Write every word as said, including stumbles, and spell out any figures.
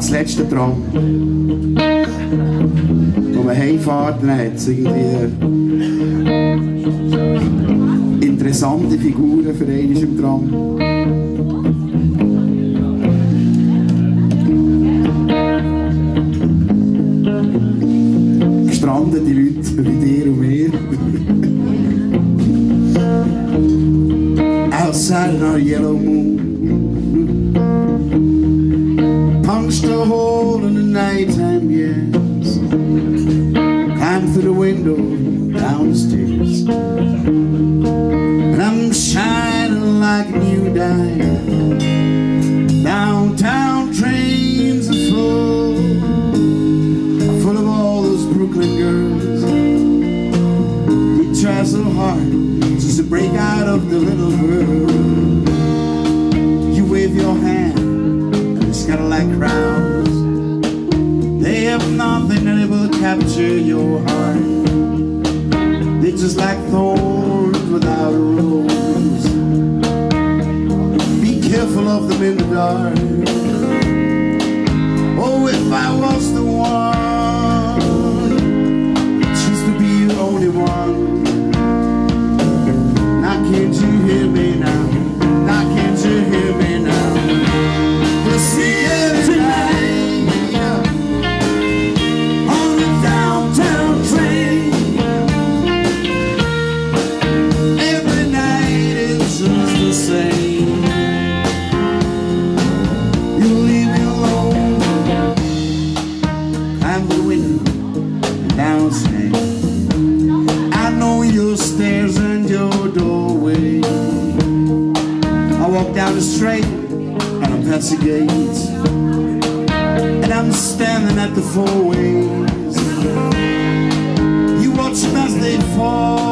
das letzte Tram. Wo man heimfährt, dann hat es irgendwie interessante Figuren für einen im Tram. Gestrandete Leute wie dir und mir. Outside in our yellow moon, punched a hole in the nighttime, yes. Climbed through the window, down the stairs, and I'm shining like a new dime. Downtown trains are full, full of all those Brooklyn girls. You try so hard just to break out of the little world. You wave your hand and it's kinda like crowds. They have nothing that will capture your heart. They're just like thorns without a rose. Be careful of them in the dark. Oh, if I was the one, just to be the only one. Can't you hear me now? Now can't you hear me now? We'll see you tonight on the downtown train. Every night it's just the same. You leave me alone. Climb the window and downstairs. I know your stairs and your doorway. I walk down the street and I pass the gates, and I'm standing at the four ways. You watch them as they fall.